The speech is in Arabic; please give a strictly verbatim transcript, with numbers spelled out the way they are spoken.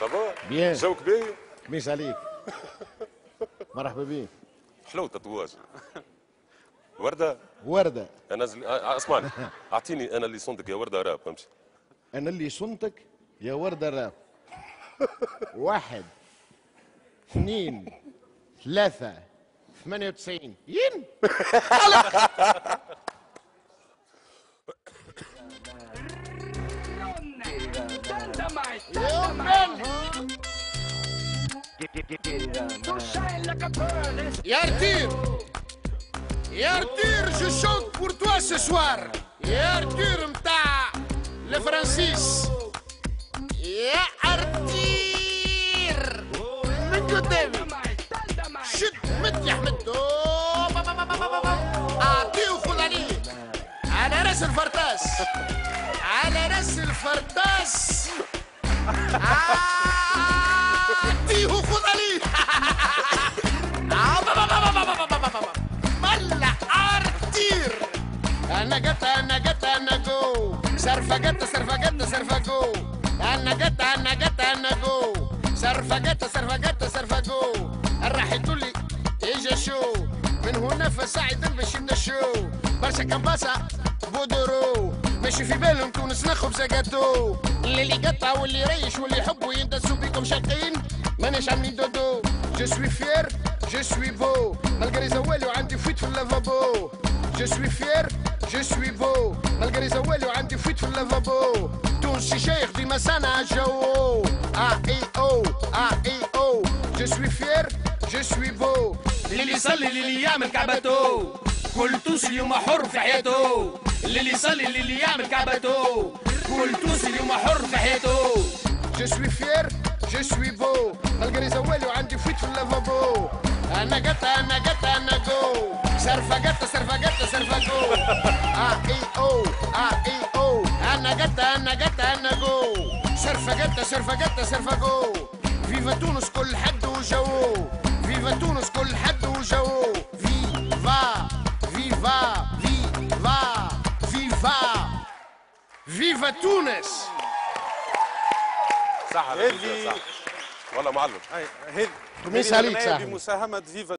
صافا بيان. جوك باهي. ميس عليك. مرحبا بك. حلو تطواج. ورده. ورده. انا زل... اسمعني اعطيني انا اللي صندك يا ورده راب امشي. انا اللي صنتك يا ورده راب. واحد اثنين ثلاثة ثمانية وتسعين ين. يا رتير يا رتير جو شونت بور توا سو سوار. يا رتير متاع الفرنسيس. يا ارتير من قدامي شد مد يا حمد. اعطيه وخذ عليه على راس الفرطاس على راس الفرطاس. اعطيه وخذ عليه. ملا ارتير. انا قط انا قط انا جو سرفه قط سرفه قط سرفه جو. انا قط انا قط انا جو سرفه قط سرفه قط سرفه جو. راح يقول لي اجا شو من هنا فصاعدا باش يبدا الشو. برشا كمباسه بودرو ماشي في بالهم تونس ناخذ زقاتو. اللي قطع واللي ريش واللي يحبوا يندسوا بيكم شاقين مانيش عاملين دودو. جو سوي فير جو سوي بو مالغري زوالي وعندي فويت في اللافابو. جو سوي فير جو سوي بو مالغري زوالي وعندي فويت في اللافابو. تونسي شيخ ديما صانع جو. ا اي او ا اي او جو سوي فير جو سوي بو. اللي يصلي اللي يعمل كعبته كل تونسي اليوم حر في حياته. اللي يصلي اللي يعمل كعبته كل تونسي اليوم حر في حياته. جو سوي فير جو سوي بو مالغري زوالي وعندي فويت في اللافابو. انا قط انا قط انا جو سرفه قط سرفه قط سرفه جو. ا اي او ا اي او انا قط انا قط انا جو سرفه قط سرفه قط سرفه جو. فيفا تونس كل حد وجو. فيفا تونس كل حد وجو. فيفا فيفا فيفا فيفا فيفا تونس. صح هذه صح والله معلم. هذه خميس عليك صاحبي. بمساهمة فيفا